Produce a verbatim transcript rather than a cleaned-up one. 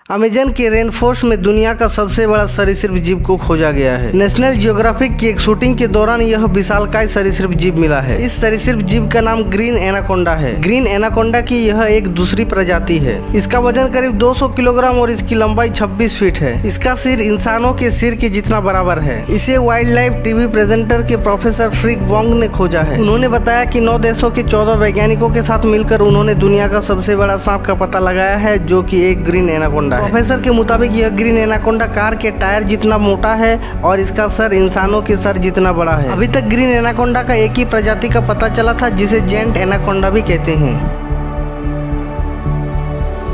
Amazon के rain forest में दुनिया का सबसे बड़ा सरीसृप जीव को खोजा गया है। नेशनल जियोग्राफिक की एक शूटिंग के दौरान यह विशालकाय सरीसृप जीव मिला है। इस सरीसृप जीव का नाम ग्रीन एनाकोंडा है। ग्रीन एनाकोंडा की यह एक दूसरी प्रजाति है। इसका वजन करीब दो सौ किलोग्राम और इसकी लंबाई छब्बीस फीट है। इसका सिर इंसानों के सिर के जितना बराबर है। इसे वाइल्ड लाइफ टीवी प्रेजेंटर के प्रोफेसर फ्रिक वोंग ने खोजा है। उन्होंने बताया कि नौ देशों के चौदह वैज्ञानिकों के साथ मिलकर उन्होंने दुनिया का सबसे बड़ा सांप का पता लगाया है, जो कि एक ग्रीन एनाकोंडा। प्रोफेसर के मुताबिक यह ग्रीन एनाकोंडा कार के टायर जितना मोटा है और इसका सर इंसानों के सर जितना बड़ा है। अभी तक ग्रीन एनाकोंडा का एक ही प्रजाति का पता चला था, जिसे जेंट एनाकोंडा भी कहते हैं।